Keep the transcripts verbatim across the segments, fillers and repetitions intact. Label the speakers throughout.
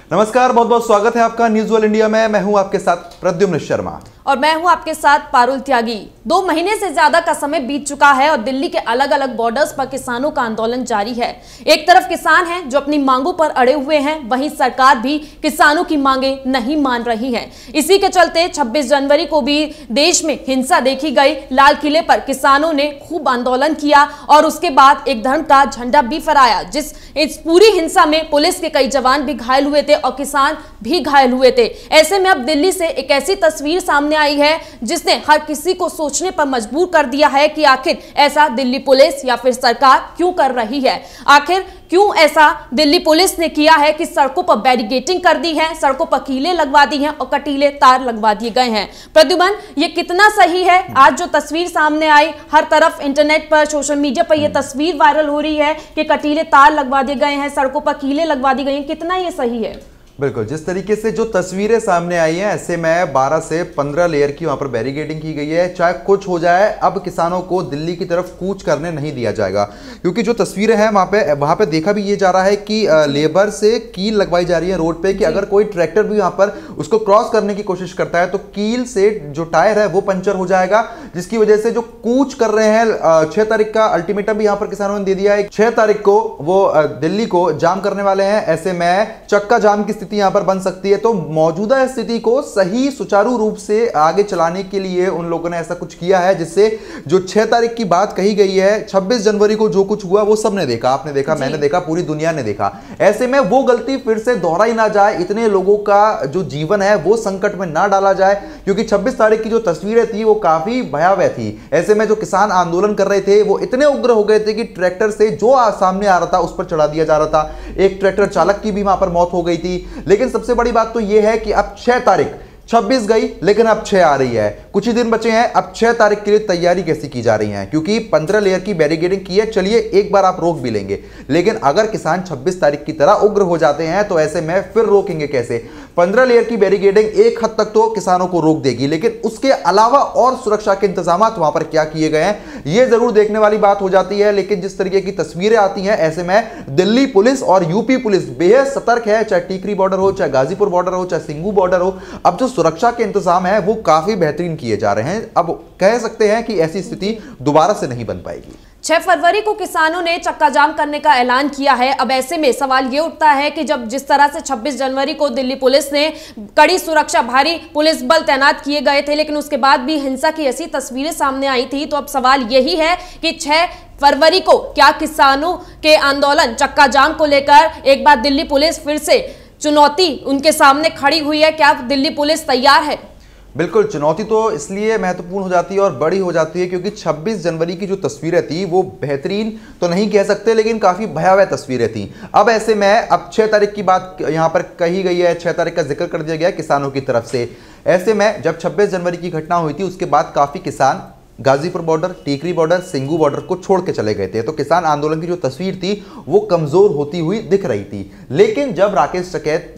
Speaker 1: नमस्कार, बहुत बहुत स्वागत है आपका न्यूज वर्ल्ड इंडिया में। मैं हूं आपके साथ प्रद्युम्न शर्मा
Speaker 2: और मैं हूं आपके साथ पारुल त्यागी। दो महीने से ज्यादा का समय बीत चुका है और दिल्ली के अलग अलग बॉर्डर्स पर किसानों का आंदोलन जारी है। एक तरफ किसान हैं जो अपनी मांगों पर अड़े हुए हैं, वहीं सरकार भी किसानों की मांगे नहीं मान रही है। इसी के चलते छब्बीस जनवरी को भी देश में हिंसा देखी गई। लाल किले पर किसानों ने खूब आंदोलन किया और उसके बाद एक धर्म का झंडा भी फहराया। जिस इस पूरी हिंसा में पुलिस के कई जवान भी घायल हुए थे और किसान भी घायल हुए थे। ऐसे में अब दिल्ली से एक ऐसी तस्वीर सामने आई है जिसने हर किसी को सोचने पर मजबूर कर दिया है कि आखिर ऐसा दिल्ली पुलिस या फिर सरकार क्यों कर रही है। आखिर क्यों ऐसा दिल्ली पुलिस ने किया है कि सड़कों पर बैरिकेडिंग कर दी है, सड़कों पर कीले लगवा दी हैं और कटीले तार लगवा दिए गए हैं। प्रद्युमन, ये कितना सही है? आज जो तस्वीर सामने आई, हर तरफ इंटरनेट पर, सोशल मीडिया पर यह तस्वीर वायरल हो रही है कि कटीले तार लगवा दिए गए हैं, सड़कों पर कीले लगवा दी गई हैं, कितना ये सही है?
Speaker 1: बिल्कुल, जिस तरीके से जो तस्वीरें सामने आई हैं, ऐसे में बारह से पंद्रह लेयर की वहां पर बैरिकेडिंग की गई है। चाहे कुछ हो जाए, अब किसानों को दिल्ली की तरफ कूच करने नहीं दिया जाएगा, क्योंकि जो तस्वीरें हैं वहां पे वहां पे देखा भी ये जा रहा है कि लेबर से कील लगवाई जा रही है रोड पे कि अगर कोई ट्रैक्टर भी वहां पर उसको क्रॉस करने की कोशिश करता है तो कील से जो टायर है वो पंचर हो जाएगा, जिसकी वजह से जो कूच कर रहे हैं। छह तारीख का अल्टीमेटम भी यहां पर किसानों ने दे दिया है। छह तारीख को वो दिल्ली को जाम करने वाले हैं। ऐसे में चक्का जाम की यहां पर बन सकती है। तो मौजूदा स्थिति को सही सुचारू रूप से आगे चलाने के लिए उन लोगों ने ऐसा कुछ किया है, जिससे जो छह तारीख की बात कही गई है, छब्बीस जनवरी को जो कुछ हुआ वो सबने देखा, आपने देखा, मैंने देखा, पूरी दुनिया ने देखा। ऐसे में वो गलती फिर से दोहराई ना जाए, इतने लोगों का जो जीवन है वो संकट में ना डाला जाए, क्योंकि छब्बीस तारीख की जो तस्वीरें थी वो काफी भयावह थी। ऐसे में जो किसान आंदोलन कर रहे थे वो इतने उग्र हो गए थे कि ट्रैक्टर से जो सामने आ रहा था उस पर चढ़ा दिया जा रहा था। एक ट्रैक्टर चालक की भी वहां पर मौत हो गई थी। लेकिन सबसे बड़ी बात तो यह है कि अब छह तारीख, छब्बीस गई लेकिन अब छह आ रही है। कुछ ही दिन बचे हैं। अब छह तारीख के लिए तैयारी कैसी की जा रही है, क्योंकि पंद्रह लेयर की बैरिकेडिंग की है, चलिए एक बार आप रोक भी लेंगे, लेकिन अगर किसान छब्बीस तारीख की तरह उग्र हो जाते हैं तो ऐसे में फिर रोकेंगे कैसे? पंद्रह लेयर की बैरिकेडिंग एक हद तक तो किसानों को रोक देगी, लेकिन उसके अलावा और सुरक्षा के इंतजाम वहां पर क्या किए गए हैं यह जरूर देखने वाली बात हो जाती है। लेकिन जिस तरीके की तस्वीरें आती हैं, ऐसे में दिल्ली पुलिस और यूपी पुलिस बेहद सतर्क है, चाहे टीकरी बॉर्डर हो, चाहे गाजीपुर बॉर्डर हो, चाहे सिंगू बॉर्डर हो। अब जो सुरक्षा के इंतजाम है वो काफी बेहतरीन किए जा रहे हैं। अब कह सकते हैं कि ऐसी स्थिति दोबारा से नहीं बन पाएगी।
Speaker 2: छह फरवरी को किसानों ने चक्का जाम करने का ऐलान किया है। अब ऐसे में सवाल ये उठता है कि जब जिस तरह से छब्बीस जनवरी को दिल्ली पुलिस ने कड़ी सुरक्षा, भारी पुलिस बल तैनात किए गए थे, लेकिन उसके बाद भी हिंसा की ऐसी तस्वीरें सामने आई थी। तो अब सवाल यही है कि छह फरवरी को क्या किसानों के आंदोलन, चक्का जाम को लेकर एक बार दिल्ली पुलिस फिर से चुनौती उनके सामने खड़ी हुई है? क्या दिल्ली पुलिस तैयार है?
Speaker 1: बिल्कुल, चुनौती तो इसलिए महत्वपूर्ण हो जाती है और बड़ी हो जाती है क्योंकि छब्बीस जनवरी की जो तस्वीरें थी वो बेहतरीन तो नहीं कह सकते, लेकिन काफ़ी भयावह तस्वीरें थी। अब ऐसे में अब छह तारीख की बात यहाँ पर कही गई है, छह तारीख का जिक्र कर दिया गया किसानों की तरफ से। ऐसे में जब छब्बीस जनवरी की घटना हुई थी उसके बाद काफ़ी किसान Ghazipur border, Tikri border, Singhu border को छोड़ के चले गए थे। तो किसान आंदोलन की जो तस्वीर थी वो कमजोर होती हुई दिख रही थी। लेकिन जब राकेश टिकैत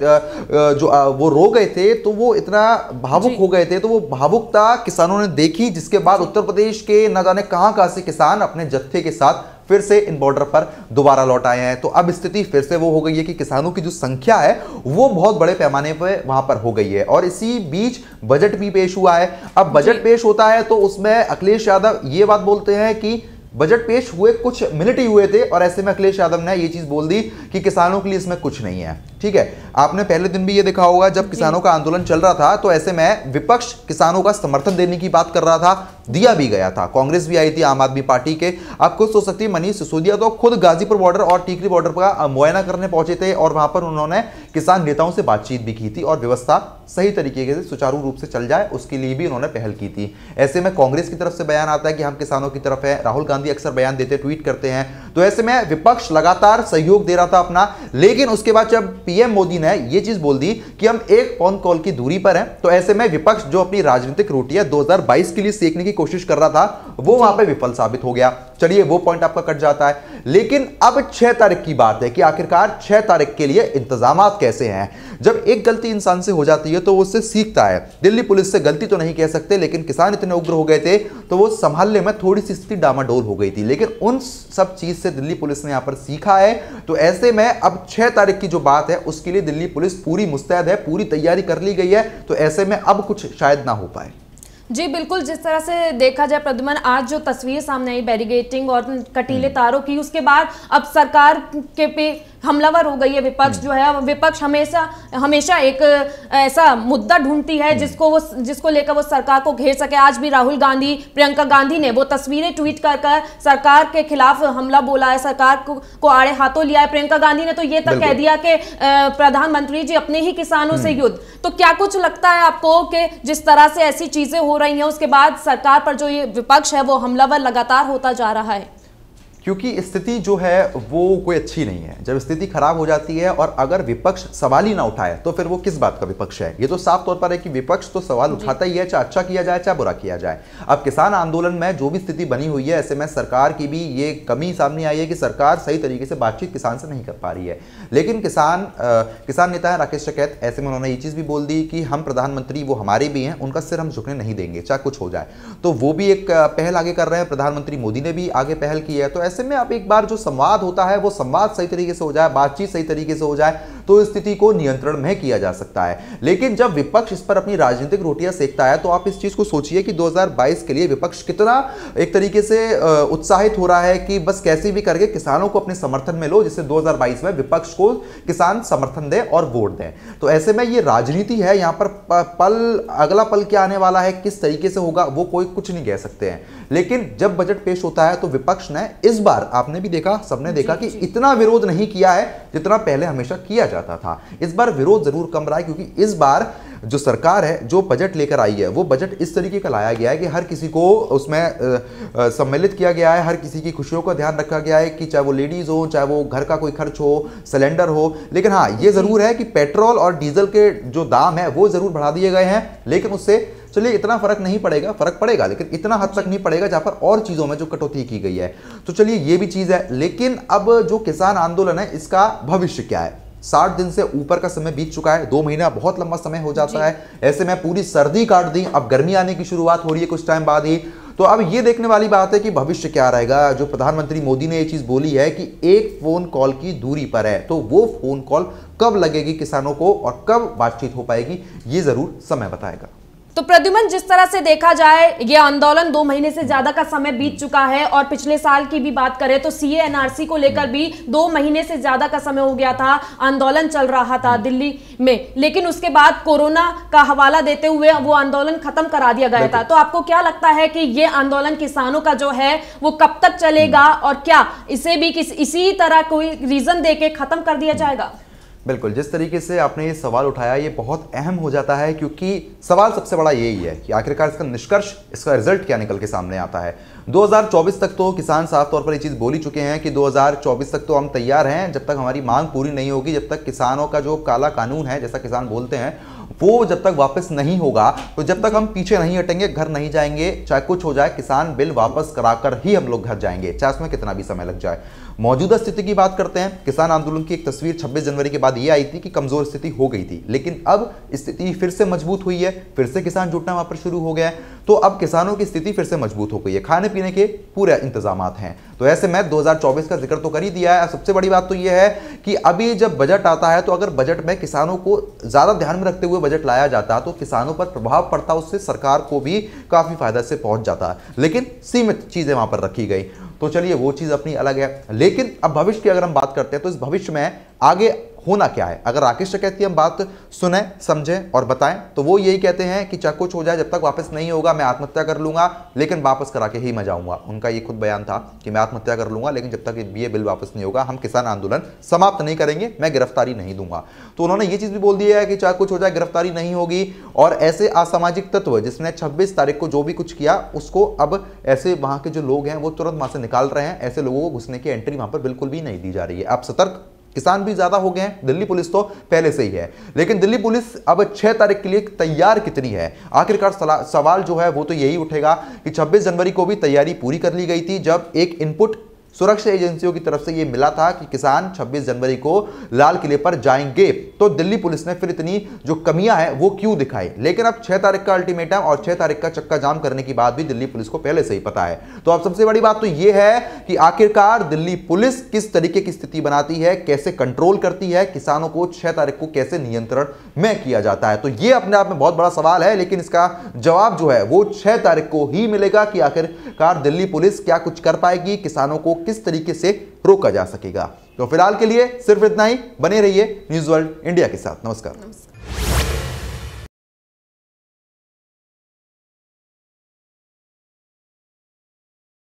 Speaker 1: जो वो रो गए थे तो वो इतना भावुक हो गए थे, तो वो भावुकता किसानों ने देखी, जिसके बाद उत्तर प्रदेश के न जाने कहां कहां से किसान अपने जत्थे के साथ फिर से इन बॉर्डर पर दोबारा लौट आए हैं। तो अब स्थिति फिर से वो हो गई है कि किसानों की जो संख्या है वो बहुत बड़े पैमाने पर वहां पर हो गई है। और इसी बीच बजट भी पेश हुआ है। अब बजट पेश होता है तो उसमें अखिलेश यादव ये बात बोलते हैं कि बजट पेश हुए कुछ मिनट ही हुए थे और ऐसे में अखिलेश यादव ने ये चीज बोल दी कि किसानों के लिए इसमें कुछ नहीं है। ठीक है, आपने पहले दिन भी ये देखा होगा जब किसानों का आंदोलन चल रहा था तो ऐसे में विपक्ष किसानों का समर्थन देने की बात कर रहा था, दिया भी गया था। कांग्रेस भी आई थी, आम आदमी पार्टी के, आप खुद सोच सकती है, मनीष सिसोदिया तो खुद गाजीपुर बॉर्डर और टीकरी बॉर्डर का मुआयना करने पहुंचे थे और वहां पर उन्होंने किसान नेताओं से बातचीत भी की थी और व्यवस्था सही तरीके से सुचारू रूप से चल जाए उसके लिए भी उन्होंने पहल की थी। ऐसे में कांग्रेस की तरफ से बयान आता है कि हम किसानों की तरफ है, राहुल गांधी अक्सर बयान देते, ट्वीट करते हैं। तो ऐसे में विपक्ष लगातार सहयोग दे रहा था अपना, लेकिन उसके बाद जब पीएम मोदी ने ये चीज बोल दी कि हम एक फोन कॉल की दूरी पर हैं, तो ऐसे में विपक्ष जो अपनी राजनीतिक रोटियां दो हज़ार बाईस के लिए सेकने की कोशिश कर रहा था वो वहां पे विफल साबित हो गया। चलिए वो पॉइंट आपका कट जाता है। लेकिन अब छह तारीख की बात है कि आखिरकार छह तारीख के लिए इंतजामात कैसे हैं। जब एक गलती इंसान से हो जाती है तो वो उससे सीखता है। दिल्ली पुलिस से गलती तो नहीं कह सकते, लेकिन किसान इतने उग्र हो गए थे तो वो संभालने में थोड़ी सी स्थिति डामाडोल हो गई थी, लेकिन उन सब चीज से दिल्ली पुलिस ने यहां पर सीखा है। तो ऐसे में अब छह तारीख की जो बात है उसके लिए दिल्ली पुलिस पूरी मुस्तैद है, पूरी तैयारी कर ली गई है। तो ऐसे में अब कुछ शायद ना हो पाए।
Speaker 2: जी बिल्कुल, जिस तरह से देखा जाए प्रद्युमन, आज जो तस्वीर सामने आई बैरिगेटिंग और कटीले तारों की, उसके बाद अब सरकार के पे हमलावर हो गई है विपक्ष जो है। विपक्ष हमेशा हमेशा एक ऐसा मुद्दा ढूंढती है जिसको वो जिसको लेकर वो सरकार को घेर सके। आज भी राहुल गांधी, प्रियंका गांधी ने वो तस्वीरें ट्वीट कर कर सरकार के खिलाफ हमला बोला है, सरकार को, को आड़े हाथों लिया है। प्रियंका गांधी ने तो ये तक कह दिया कि प्रधानमंत्री जी अपने ही किसानों से युद्ध। तो क्या कुछ लगता है आपको कि जिस तरह से ऐसी चीजें हो रही हैं उसके बाद सरकार पर जो ये विपक्ष है वो हमलावर लगातार होता जा रहा है?
Speaker 1: क्योंकि स्थिति जो है वो कोई अच्छी नहीं है। जब स्थिति खराब हो जाती है और अगर विपक्ष सवाल ही ना उठाए तो फिर वो किस बात का विपक्ष है। ये तो साफ तौर पर है कि विपक्ष तो सवाल उठाता ही है, चाहे अच्छा किया जाए चाहे बुरा किया जाए। अब किसान आंदोलन में जो भी स्थिति बनी हुई है, ऐसे में सरकार की भी ये कमी सामने आई है कि सरकार सही तरीके से बातचीत किसान से नहीं कर पा रही है। लेकिन किसान आ, किसान नेता है राकेश टिकैत, ऐसे में उन्होंने ये चीज़ भी बोल दी कि हम प्रधानमंत्री वो हमारे भी हैं, उनका सिर हम झुकने नहीं देंगे चाहे कुछ हो जाए। तो वो भी एक पहल आगे कर रहे हैं, प्रधानमंत्री मोदी ने भी आगे पहल की है। तो ऐसे में अब एक बार जो संवाद होता है वो संवाद सही तरीके से हो जाए, बातचीत सही तरीके से हो जाए तो स्थिति को नियंत्रण में किया जा सकता है। लेकिन जब विपक्ष इस पर अपनी राजनीतिक रोटियां सेकता है तो आप इस चीज को सोचिए कि दो हज़ार बाईस के लिए विपक्ष कितना एक तरीके से उत्साहित हो रहा है कि बस कैसे भी करके किसानों को अपने समर्थन में लो, जिससे दो हज़ार बाईस में विपक्ष को किसान समर्थन दें और वोट दें। तो ऐसे में ये राजनीति है, यहां पर पल अगला पल क्या आने वाला है, किस तरीके से होगा, वो कोई कुछ नहीं कह सकते हैं। लेकिन जब बजट पेश होता है तो विपक्ष ने इस बार, आपने भी देखा, सबने देखा कि इतना विरोध नहीं किया है जितना पहले हमेशा किया जाता था। इस बार विरोध जरूर कम रहा है, क्योंकि इस बार जो सरकार है जो बजट लेकर आई है वो बजट इस तरीके का लाया गया है कि हर किसी को उसमें सम्मिलित किया गया है, हर किसी की खुशियों का ध्यान रखा गया है, कि चाहे वो लेडीज हो, चाहे वो घर का कोई खर्च हो, सिलेंडर हो। लेकिन हाँ, ये जरूर है कि पेट्रोल और डीजल के जो दाम है वो जरूर बढ़ा दिए गए हैं, लेकिन उससे चलिए इतना फर्क नहीं पड़ेगा, फर्क पड़ेगा लेकिन इतना हद तक नहीं पड़ेगा जहां पर और चीजों में जो कटौती की गई है। तो चलिए ये भी चीज है। लेकिन अब जो किसान आंदोलन है इसका भविष्य क्या है? साठ दिन से ऊपर का समय बीत चुका है, दो महीना बहुत लंबा समय हो जाता है। ऐसे में पूरी सर्दी काट दी, अब गर्मी आने की शुरुआत हो रही है कुछ टाइम बाद ही। तो अब ये देखने वाली बात है कि भविष्य क्या रहेगा। जो प्रधानमंत्री मोदी ने ये चीज बोली है कि एक फोन कॉल की दूरी पर है, तो वो फोन कॉल कब लगेगी किसानों को और कब बातचीत हो पाएगी, ये जरूर समय बताएगा।
Speaker 2: तो प्रद्युमन, जिस तरह से देखा जाए ये आंदोलन दो महीने से ज्यादा का समय बीत चुका है और पिछले साल की भी बात करें तो सीए एनआरसी को लेकर भी दो महीने से ज्यादा का समय हो गया था, आंदोलन चल रहा था दिल्ली में, लेकिन उसके बाद कोरोना का हवाला देते हुए वो आंदोलन खत्म करा दिया गया था। तो आपको क्या लगता है कि ये आंदोलन किसानों का जो है वो कब तक चलेगा और क्या इसे भी किस इसी तरह कोई रीजन देके खत्म कर दिया जाएगा?
Speaker 1: बिल्कुल, जिस तरीके से आपने ये सवाल उठाया ये बहुत अहम हो जाता है, क्योंकि सवाल सबसे बड़ा यही है कि आखिरकार इसका निष्कर्ष, इसका रिजल्ट क्या निकल के सामने आता है। दो हज़ार चौबीस तक तो किसान साफ तौर पर ये चीज़ बोल ही चुके हैं कि दो हज़ार चौबीस तक तो हम तैयार हैं, जब तक हमारी मांग पूरी नहीं होगी, जब तक किसानों का जो काला कानून है जैसा किसान बोलते हैं वो जब तक वापस नहीं होगा, तो जब तक हम पीछे नहीं हटेंगे, घर नहीं जाएंगे, चाहे कुछ हो जाए, किसान बिल वापस कराकर ही हम लोग घर जाएंगे, चाहे उसमें कितना भी समय लग जाए। मौजूदा स्थिति की बात करते हैं। किसान आंदोलन की एक तस्वीर छब्बीस जनवरी के बाद ये आई थी कि कमजोर स्थिति हो गई थी, लेकिन अब स्थिति फिर से मजबूत हुई है, फिर से किसान जुटना वहां पर शुरू हो गया है। तो अब किसानों की स्थिति फिर से मजबूत हो गई है, खाने पीने के पूरे इंतजाम हैं। तो ऐसे में दो हज़ार चौबीस का जिक्र तो कर ही दिया है। सबसे बड़ी बात तो यह है कि अभी जब बजट आता है तो अगर बजट में किसानों को ज्यादा ध्यान में रखते हुए बजट लाया जाता तो किसानों पर प्रभाव पड़ता, उससे सरकार को भी काफी फायदा से पहुंच जाता, लेकिन सीमित चीजें वहां पर रखी गई। तो चलिए वो चीज अपनी अलग है। लेकिन अब भविष्य की अगर हम बात करते हैं तो इस भविष्य में आगे होना क्या है, अगर राकेश टिकैत की हम बात सुने, समझें और बताएं तो वो यही कहते हैं कि चाहे कुछ हो जाए, जब तक वापस नहीं होगा मैं आत्महत्या कर लूंगा, लेकिन वापस करा के ही मैं जाऊंगा। उनका ये खुद बयान था कि मैं आत्महत्या कर लूंगा, लेकिन जब तक ये बिल वापस नहीं होगा हम किसान आंदोलन समाप्त नहीं करेंगे, मैं गिरफ्तारी नहीं दूंगा। तो उन्होंने ये चीज भी बोल दिया है कि चाहे कुछ हो जाए गिरफ्तारी नहीं होगी, और ऐसे असामाजिक तत्व जिसने छब्बीस तारीख को जो भी कुछ किया उसको अब ऐसे वहां के जो लोग हैं वो तुरंत वहां से निकाल रहे हैं, ऐसे लोगों को घुसने की एंट्री वहां पर बिल्कुल भी नहीं दी जा रही है। अब सतर्क किसान भी ज्यादा हो गए हैं, दिल्ली पुलिस तो पहले से ही है, लेकिन दिल्ली पुलिस अब छह तारीख के लिए तैयार कितनी है? आखिरकार सवाल जो है वो तो यही उठेगा कि छब्बीस जनवरी को भी तैयारी पूरी कर ली गई थी, जब एक इनपुट सुरक्षा एजेंसियों की तरफ से यह मिला था कि किसान छब्बीस जनवरी को लाल किले पर जाएंगे, तो दिल्ली पुलिस ने फिर इतनी जो कमियां हैं वो क्यों दिखाई। लेकिन अब छह तारीख का अल्टीमेटम और छह तारीख का चक्का जाम करने की बात भी दिल्ली पुलिस को पहले से ही पता है। तो अब सबसे बड़ी बात तो यह है कि आखिरकार दिल्ली पुलिस किस तरीके की स्थिति बनाती है, कैसे कंट्रोल करती है, किसानों को छह तारीख को कैसे नियंत्रण में किया जाता है। तो यह अपने आप में बहुत बड़ा सवाल है, लेकिन इसका जवाब जो है वो छह तारीख को ही मिलेगा कि आखिरकार दिल्ली पुलिस क्या कुछ कर पाएगी, किसानों को किस तरीके से रोका जा सकेगा। तो फिलहाल के लिए सिर्फ इतना ही। बने रहिए न्यूज़ वर्ल्ड इंडिया के साथ। नमस्कार।